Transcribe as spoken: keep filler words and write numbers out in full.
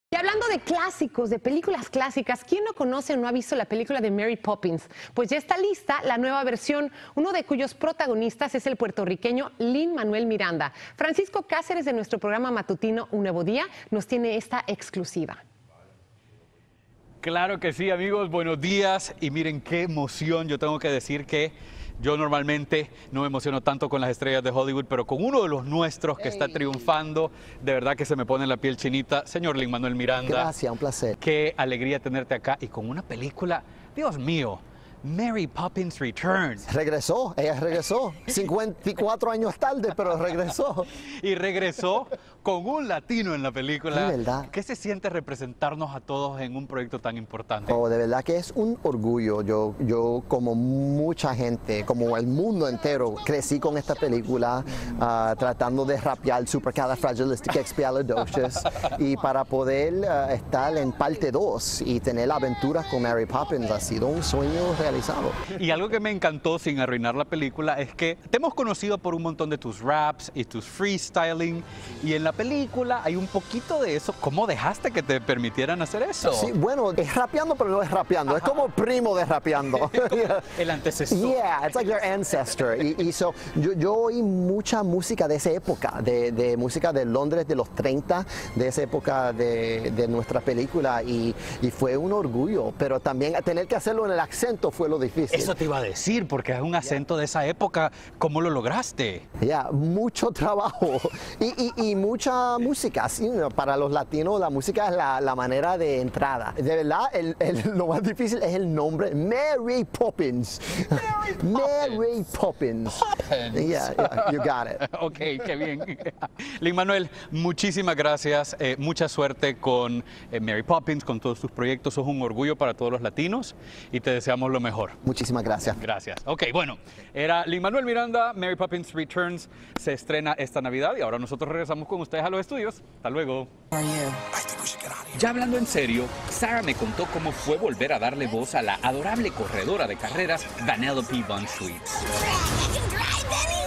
Y hablando de clásicos, de películas clásicas, ¿quién no conoce o no ha visto la película de Mary Poppins? Pues ya está lista la nueva versión, uno de cuyos protagonistas es el puertorriqueño Lin-Manuel Miranda. Francisco Cáceres, de nuestro programa matutino Un Nuevo Día, nos tiene esta exclusiva. Claro que sí, amigos, buenos días. Y miren qué emoción. Yo tengo que decir que yo normalmente no me emociono tanto con las estrellas de Hollywood, pero con uno de los nuestros que está triunfando, de verdad que se me pone la piel chinita. Señor Lin-Manuel Miranda. Gracias, un placer. Qué alegría tenerte acá y con una película, Dios mío, Mary Poppins Returns. Regresó, ella regresó. cincuenta y cuatro años tarde, pero regresó. Y regresó con un latino en la película. Sí, ¿verdad? ¿Qué se siente representarnos a todos en un proyecto tan importante? Oh, de verdad que es un orgullo. Yo, yo como mucha gente, como el mundo entero, crecí con esta película uh, tratando de rapear supercalifragilisticexpialidocious y para poder uh, estar en parte dos y tener aventuras con Mary Poppins ha sido un sueño realizado. Y algo que me encantó, sin arruinar la película, es que te hemos conocido por un montón de tus raps y tus freestyling, y en la película hay un poquito de eso. ¿Cómo dejaste que te permitieran hacer eso? Sí, bueno, es rapeando, pero no es rapeando. Ajá. Es como primo de rapeando. El antecesor. Yeah, it's like your ancestor. Y, y so, yo, yo oí mucha música de esa época, de, de música de Londres de los treinta, de esa época de, de nuestra película, y, y fue un orgullo, pero también tener que hacerlo en el acento fue lo difícil. Eso te iba a decir, porque es un acento yeah. de esa época. ¿Cómo lo lograste? Ya, yeah, mucho trabajo y, y, y mucha música. Sí, para los latinos la música es la, la manera de entrada. De verdad, el, el, lo más difícil es el nombre, Mary Poppins. Mary Poppins. Mary Poppins. Poppins. Yeah, yeah, you got it. Ok, qué bien. Lin-Manuel, muchísimas gracias. Eh, mucha suerte con eh, Mary Poppins, con todos tus proyectos. Sos un orgullo para todos los latinos y te deseamos lo mejor. Muchísimas gracias. Gracias. Ok, bueno, era Lin-Manuel Miranda. Mary Poppins Returns se estrena esta Navidad y ahora nosotros regresamos con ustedes a los estudios. Hasta luego. Ya hablando en serio, Sarah me contó cómo fue volver a darle voz a la adorable corredora de carreras Vanellope Von Schweetz.